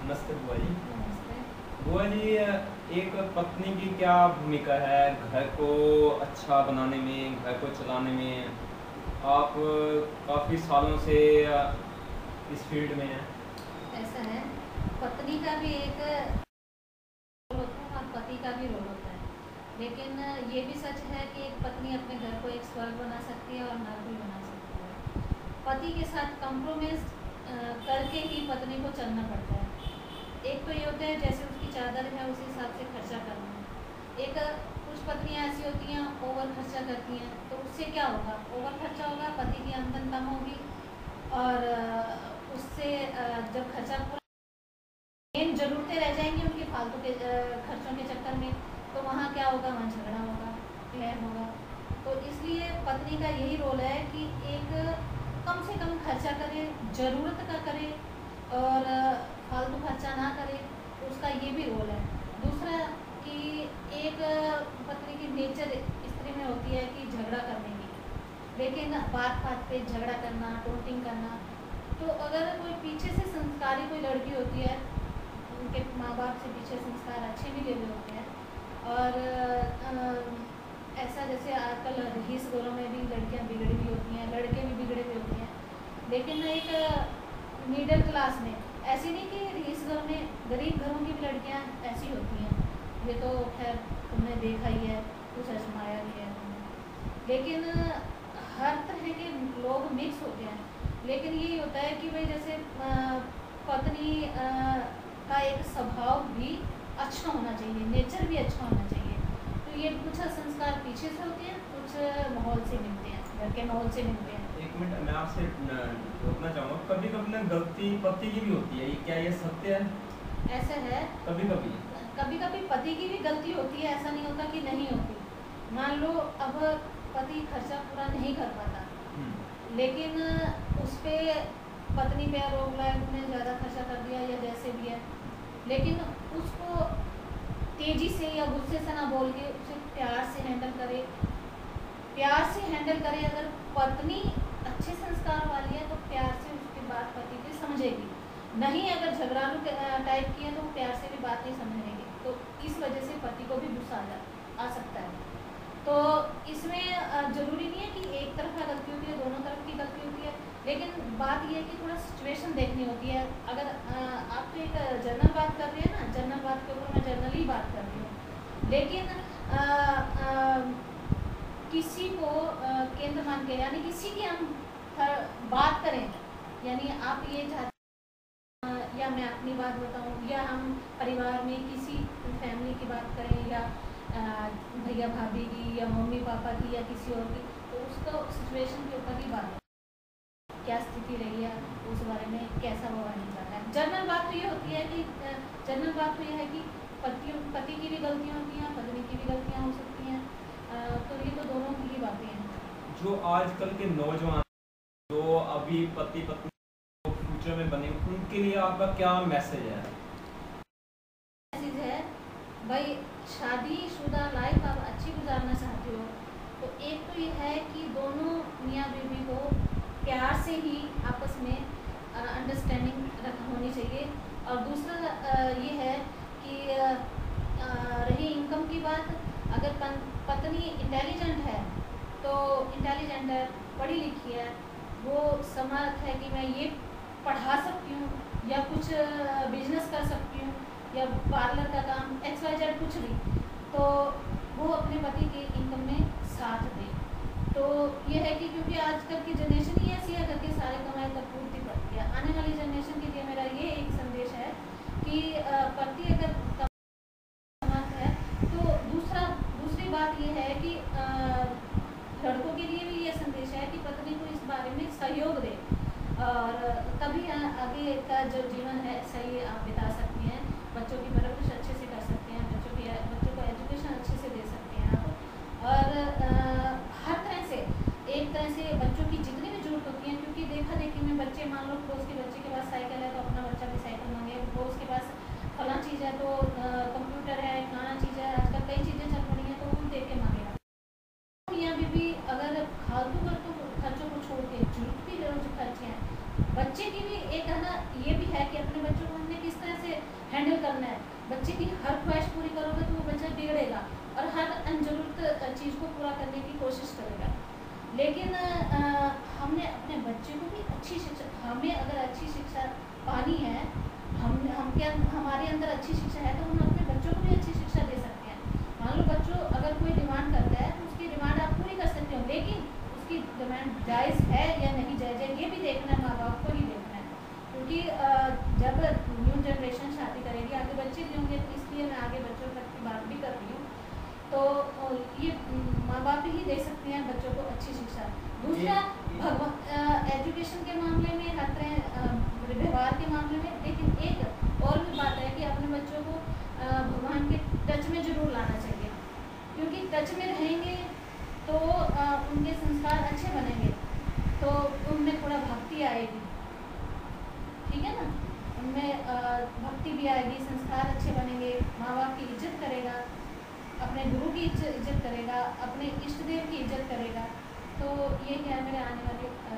नमस्ते बुआ जी। नमस्ते। बुआ जी, एक पत्नी की क्या भूमिका है घर को अच्छा बनाने में, घर को चलाने में? आप काफ़ी सालों से इस फील्ड में हैं। ऐसा है, पत्नी का भी एक रोल होता है और पति का भी रोल होता है। लेकिन ये भी सच है कि एक पत्नी अपने घर को एक स्वर्ग बना सकती है और नर्क भी बना सकती है। पति के साथ कॉम्प्रोमाइज करके ही पत्नी को चलना पड़ता है। एक तो ये होता है जैसे उसकी चादर है उसी हिसाब से खर्चा करना। एक कुछ पत्नियां ऐसी होती हैं ओवर खर्चा करती हैं, तो उससे क्या होगा? ओवर खर्चा होगा, पति की आमदन कम होगी और उससे जब खर्चा पूरा मेन ज़रूरतें रह जाएंगी उनके फालतू के खर्चों के चक्कर में, तो वहाँ क्या होगा? वहाँ झगड़ा होगा, क्लेम होगा। तो इसलिए पत्नी का यही रोल है कि एक कम से कम खर्चा करे, ज़रूरत का करे और फालतू खर्चा ना करे। उसका ये भी रोल है। दूसरा कि एक पत्नी की नेचर स्त्री में होती है कि झगड़ा करने की, लेकिन बात बात पे झगड़ा करना, टोंटिंग करना। तो अगर कोई पीछे से संस्कारी कोई लड़की होती है, उनके माँ बाप से पीछे संस्कार अच्छे मिले हुए होते हैं और ऐसा जैसे आजकल रईस घरों में भी लड़कियां बिगड़ी हुई होती हैं, लड़के भी बिगड़े हुए होते हैं। लेकिन एक मिडिल क्लास में ऐसी नहीं कि रईस घरों में, गरीब घरों की भी लड़कियां ऐसी होती हैं। ये तो खैर तुमने देखा ही है, कुछ आजमाया भी है तुमने। लेकिन हर तरह के लोग मिक्स होते हैं। लेकिन यही होता है कि भाई जैसे पत्नी का एक स्वभाव भी अच्छा होना चाहिए, नेचर भी अच्छा होना चाहिए। तो ये कुछ संस्कार पीछे से होते हैं, कुछ माहौल से मिलते हैं, घर के माहौल से मिलते हैं। एक मिनट, मैं आपसे रोकना चाहूँगा। कभी कभी ना गलती पति की भी होती है, ये क्या ये सत्य है? ऐसा है, कभी कभी। कभी कभी पति की भी गलती होती है, ऐसा नहीं होता कि नहीं होती। मान लो अब पति खर्चा पूरा नहीं कर पाता, लेकिन उस पर पत्नी पे आरोप लगाया तुमने ज़्यादा खर्चा कर दिया या जैसे भी है, लेकिन उसको तेजी से या गुस्से से ना बोल के उसे प्यार से हैंडल करे। प्यार से हैंडल करे। अगर पत्नी अच्छे संस्कार वाली है तो प्यार से उसकी बात पति की समझेगी। नहीं, अगर झगड़ालू टाइप की है तो प्यार से भी बात नहीं समझेगी, तो इस वजह से पति को भी गुस्सा आ सकता है। तो इसमें ज़रूरी नहीं है कि एक तरफा गलती होती है, दोनों तरफ की गलती होती है। लेकिन बात यह है कि थोड़ा सिचुएशन देखनी होती है। अगर आप तो एक जनरल बात कर रहे हैं ना, जनरल बात के ऊपर मैं जनरली बात कर रही हूँ। लेकिन किसी को केंद्र मान के, यानी किसी की हम बात करें, यानी आप ये चाहते या मैं अपनी बात बताऊं या हम परिवार में किसी फैमिली की बात करें या भैया भाभी की या मम्मी पापा की या किसी और की, तो उसका सिचुएशन के ऊपर ही बात, क्या स्थिति रही है, उस बारे में कैसा वो नहीं करना है। जनरल बात तो ये होती है कि जनरल बात तो ये है कि पति की भी गलतियाँ होती हैं, पत्नी की भी गलतियाँ हो सकती हैं। तो ये तो दोनों की ही बातें हैं। जो आजकल के नौजवान जो अभी पति पत्नी फ्यूचर में बने, उनके लिए आपका क्या मैसेज है? मैसेज है भाई, शादीशुदा लाइफ आप अच्छी गुजारना चाहते हो तो एक तो ये है कि दोनों मियाँ बीवी को प्यार से ही आपस में अंडरस्टैंडिंग होनी चाहिए। और दूसरा ये है कि रही इनकम की बात, अगर पत्नी इंटेलिजेंट है तो इंटेलिजेंट है, पढ़ी लिखी है, वो समर्थ है कि मैं ये पढ़ा सकती हूँ या कुछ बिजनेस कर सकती हूँ या पार्लर का काम XYZ कुछ भी, तो वो अपने पति की इनकम में साथ दे। तो ये है कि क्योंकि आजकल की जनरेशन ही ऐसी है, करके सारे कमाई कर पूर्ति करती है। आने वाली जनरेशन के लिए मेरा ये एक संदेश है कि पति अगर समर्थ है तो दूसरी बात ये है कि लड़कों के लिए भी ये संदेश है कि पत्नी को इस बारे में सहयोग दे और तभी आगे का जो जीवन है सही आप बिता सकती हैं। बच्चों की परवरिश अच्छे से कर सकते हैं, बच्चों को एजुकेशन अच्छे से दे सकते हैं आप। और हर तरह से, एक तरह से बच्चों की जितनी भी जरूरत होती है, क्योंकि देखा देखी में बच्चे, मान लो पड़ोस के बच्चे के पास साइकिल है तो अपना बच्चा भी साइकिल मांगे, पड़ोस के पास बच्चे की हर ख्वाहिश पूरी करोगे तो वो बच्चा बिगड़ेगा और हर अनजरूरत चीज़ को पूरा करने की कोशिश करेगा। लेकिन हमने अपने बच्चे को भी अच्छी शिक्षा, हमें अगर अच्छी शिक्षा पानी है, हमारे अंदर अच्छी शिक्षा है तो हम अपने बच्चों को भी अच्छी शिक्षा दे सकते हैं। मान लो बच्चों अगर कोई डिमांड करता है तो उसकी डिमांड आप पूरी कर सकते हो, लेकिन उसकी डिमांड जायज़ है या नहीं जायज़ है ये भी देखना है, माँ बाप को ही देखना है। क्योंकि जब न्यू जनरेशन शादी करेगी, आगे बच्चे भी होंगे, तो इसलिए मैं आगे बच्चों तक की बात भी कर रही हूँ। तो ये माँ बाप ही दे सकते हैं बच्चों को अच्छी शिक्षा। दूसरा एजुकेशन के मामले में, हर तरह व्यवहार के मामले में, लेकिन एक और भी बात है कि अपने बच्चों को भगवान के टच में जरूर लाना चाहिए, क्योंकि टच में रहेंगे तो उनके संस्कार अच्छे बनेंगे, तो उनमें थोड़ा भक्ति आएगी, ठीक है ना, उनमें भक्ति भी आएगी, संस्कार अच्छे बनेंगे, माँ बाप की इज्जत करेगा, अपने गुरु की इज्जत करेगा, अपने इष्ट देव की इज्जत करेगा। तो ये क्या है, मेरे आने वाले